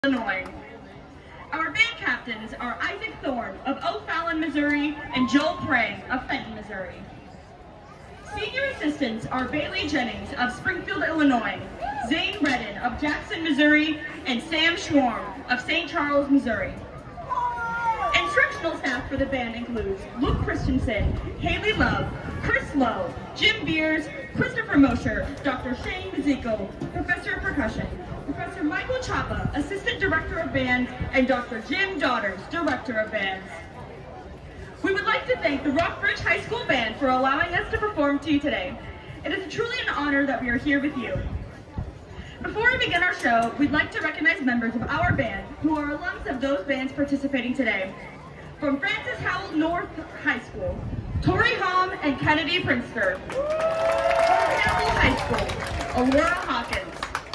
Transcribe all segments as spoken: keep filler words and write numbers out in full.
Illinois. Our band captains are Isaac Thorne of O'Fallon, Missouri, and Joel Prang of Fenton, Missouri. Senior assistants are Bailey Jennings of Springfield, Illinois, Zane Redden of Jackson, Missouri, and Sam Schwarm of Saint Charles, Missouri. Instructional staff for the band includes Luke Christensen, Haley Love, Chris Lowe, Jim Beers, Christopher Mosher, Doctor Shane Mazzico, Professor of Percussion, Professor Michael Chapa, Assistant Director of Bands, and Doctor Jim Daughters, Director of Bands. We would like to thank the Rockbridge High School Band for allowing us to perform to you today. It is truly an honor that we are here with you. Before we begin our show, we'd like to recognize members of our band who are alums of those bands participating today. From Francis Howell North High School, Tori Hom and Kennedy Prinster. From Campbell High School, Aurora Hawkins.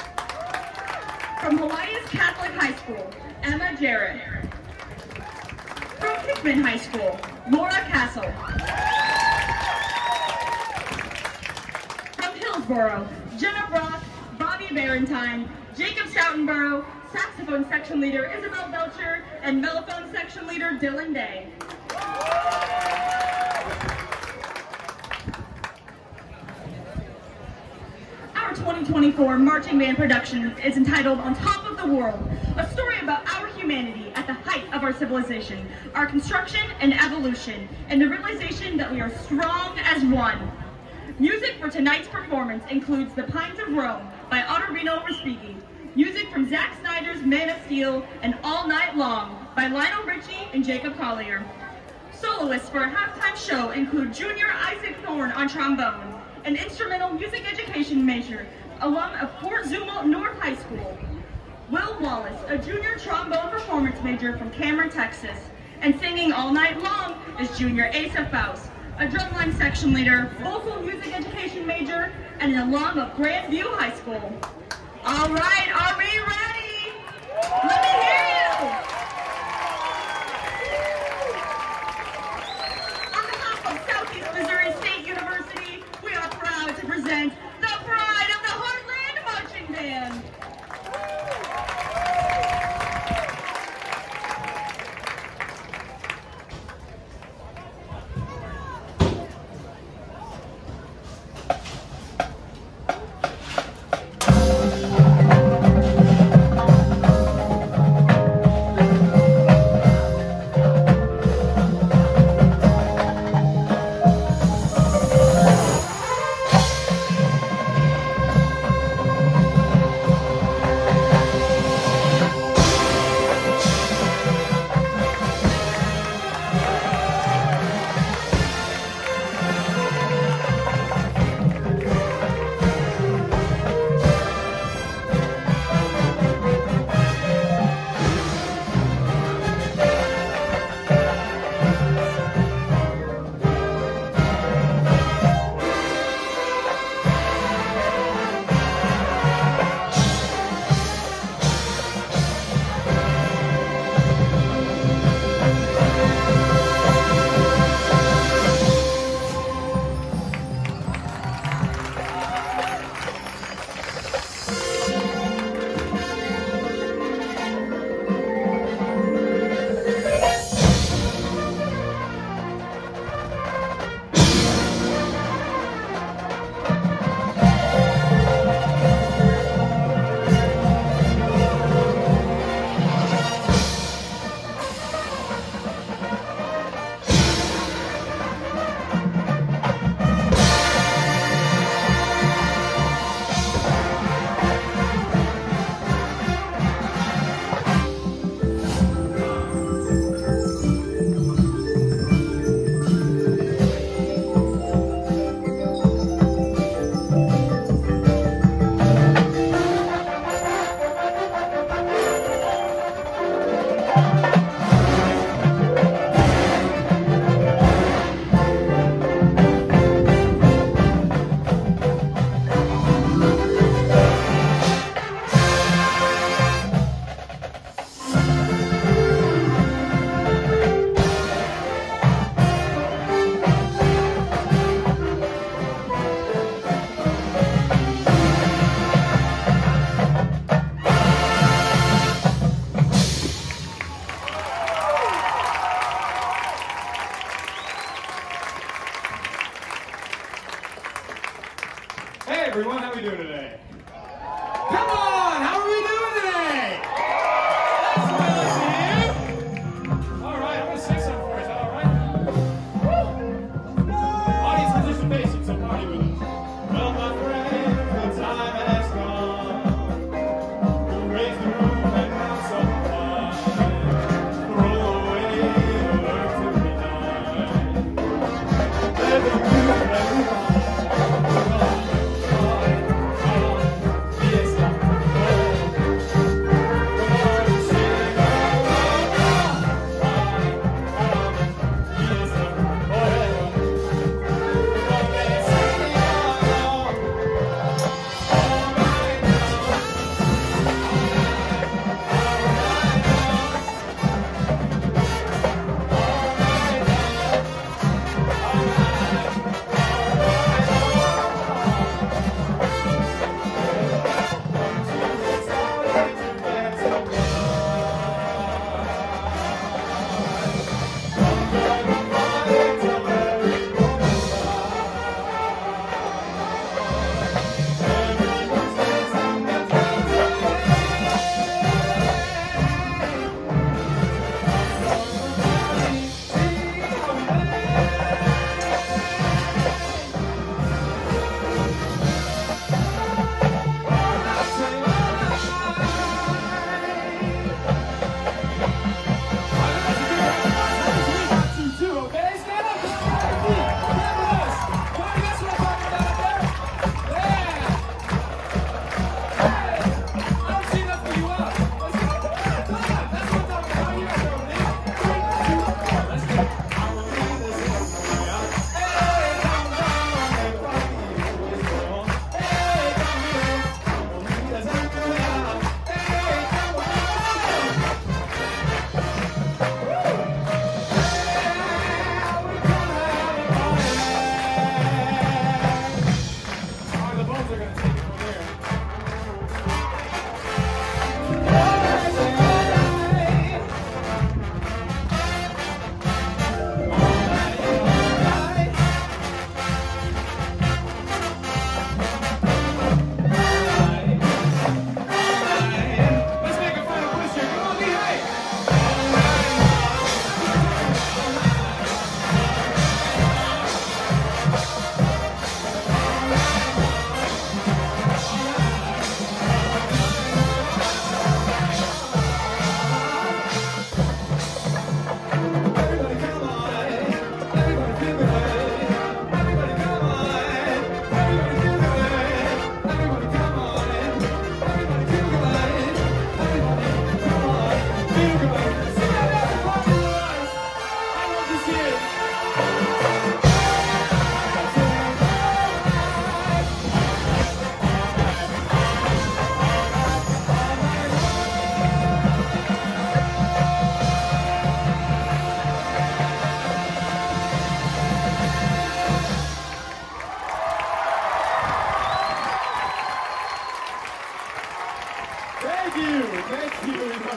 From Hawaii's Catholic High School, Emma Jarrett. From Hickman High School, Laura Castle. From Hillsboro, Jenna Brock, Bobby Valentine, Jacob Stoutenborough, saxophone section leader Isabel Belcher, and mellophone section leader Dylan Day. Our twenty twenty-four marching band production is entitled On Top of the World, a story about our humanity at the height of our civilization, our construction and evolution, and the realization that we are strong as one. Music for tonight's performance includes The Pines of Rome by Ottavino Respighi, music from Zack Snyder's Man of Steel and All Night Long by Lionel Richie and Jacob Collier. Soloists for a halftime show include Junior Isaac Thorne on trombone, an instrumental music education major, alum of Fort Zumwalt North High School. Will Wallace, a junior trombone performance major from Cameron, Texas, and singing all night long is Junior Asa Faust, a drumline section leader, vocal music education major, and an alum of Grandview High School. All right, are we ready? Let me hear you! On behalf of Southeast Missouri State University, we are proud to present the pride of the Heartland Marching Band.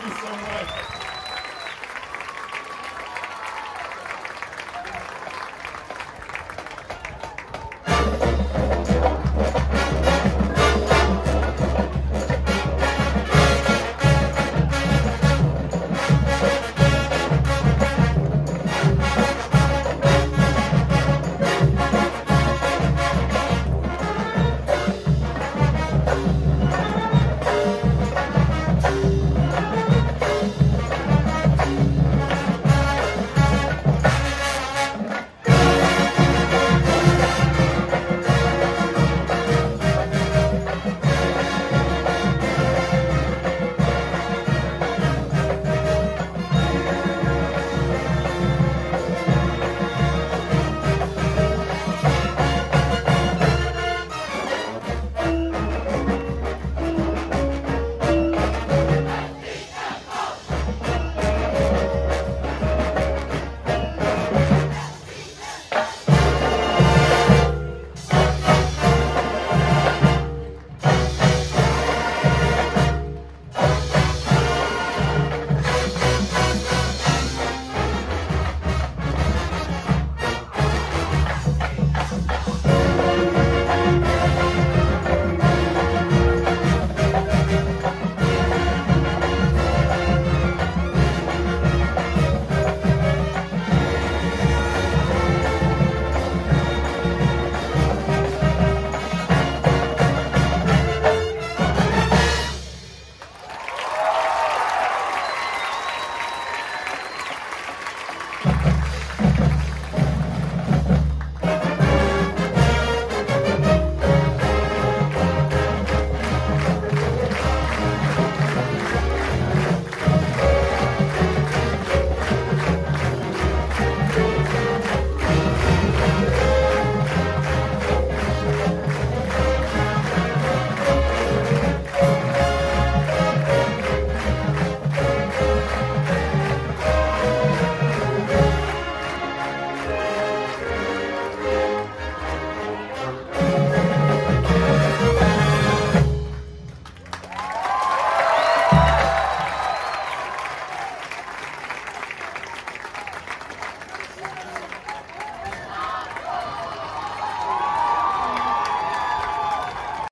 you so much.